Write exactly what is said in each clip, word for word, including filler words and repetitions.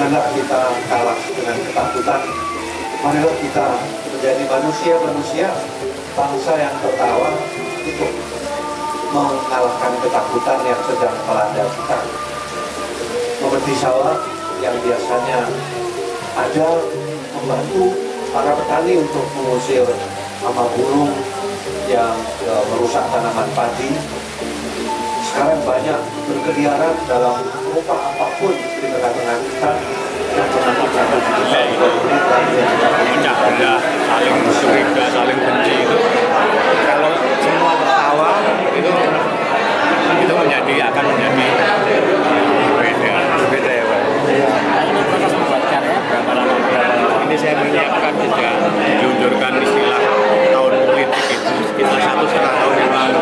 janganlah kita kalah dengan ketakutan. Marilah kita menjadi manusia-manusia bangsa yang tertawa untuk mengalahkan ketakutan yang sedang melanda kita. Seperti sawah yang biasanya ada membantu para petani untuk mengusir hama burung yang e, merusak tanaman padi. Sekarang banyak berkeliaran dalam rupa apapun di tengah-tengah kita yang menakut-nakuti kita. Memecah belah, saling curiga, saling benci itu. Kalau semua tertawa itu itu menjadi akan menjadi berbeda, berbeda ya Pak. Ini proses membaca ya berapa lama? Ini saya menyiapkan sejak diluncurkan istilah tahun politik itu sekitar satu setengah tahun yang lalu.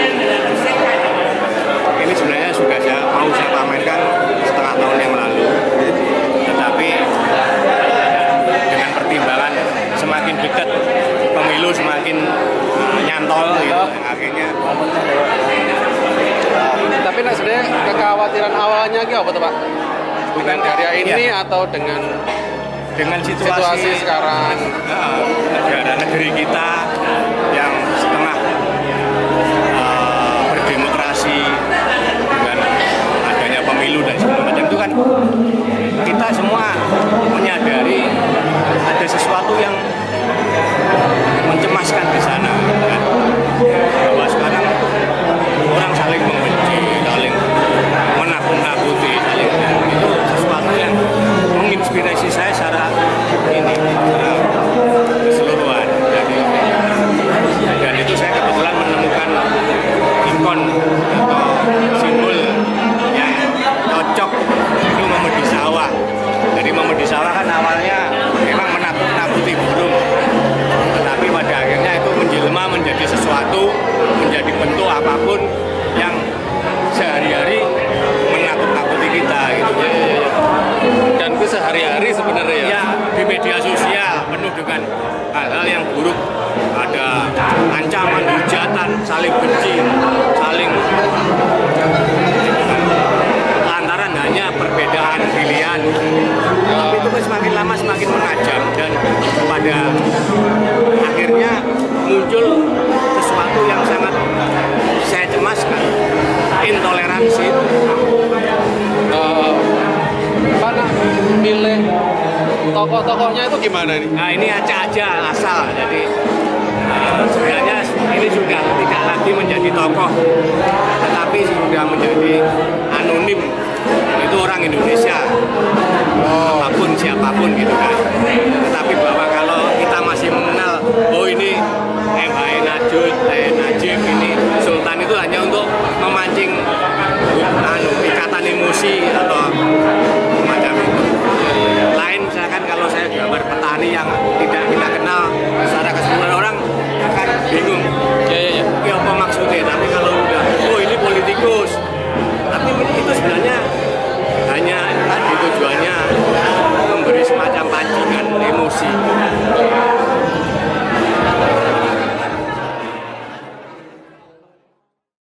Ini sebenarnya sudah saya mau saya pamerkan setengah tahun yang lalu, tetapi dengan pertimbangan semakin dekat pemilu semakin uh, nyantol gitu, akhirnya. Tapi nah, sebenarnya kekhawatiran awalnya gitu apa tuh Pak? Dengan karya ini ya, atau dengan dengan situasi, situasi sekarang uh, negara negeri kita yang setengah uh, berdemokrasi dengan adanya pemilu dan segala macam itu kan kita semua menyadari ada sesuatu yang mencemaskan di sana kan? Bahwa sekarang orang saling membenci, saling menakut-nakuti, saling itu sesuatu yang menginspirasi saya secara ini secara keseluruhan. Jadi, dan itu saya kebetulan menemukan ikon atau simbol yang cocok itu memedi sawah. Jadi memedi sawah kan awalnya memang menakut-nakuti burung, tetapi pada akhirnya itu menjelma menjadi sesuatu, menjadi bentuk apapun yang sehari-hari menakut-nakuti kita gitu. Ya, ya, ya. dan itu sehari-hari sebenarnya ya? Ya, di media sosial penuh dengan hal-hal yang buruk, ada ancaman, hujatan, saling benci, saling lantaran hanya perbedaan pilihan. Tapi itu semakin lama semakin menajam dan pada akhirnya muncul sesuatu yang sangat saya cemaskan, intoleransi. Uh, Mana milih tokoh-tokohnya itu gimana nih? Nah ini acak aja asal, jadi uh, sebenarnya ini sudah tidak lagi menjadi tokoh, tetapi sudah menjadi anonim. Itu orang Indonesia, apapun siapapun gitu kan. Tetapi